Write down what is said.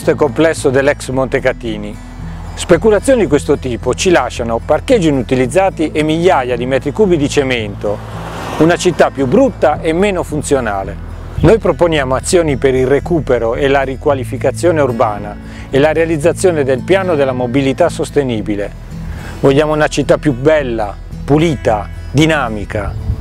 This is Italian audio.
Questo è il complesso dell'ex Montecatini. Speculazioni di questo tipo ci lasciano parcheggi inutilizzati e migliaia di metri cubi di cemento, una città più brutta e meno funzionale. Noi proponiamo azioni per il recupero e la riqualificazione urbana e la realizzazione del piano della mobilità sostenibile. Vogliamo una città più bella, pulita, dinamica.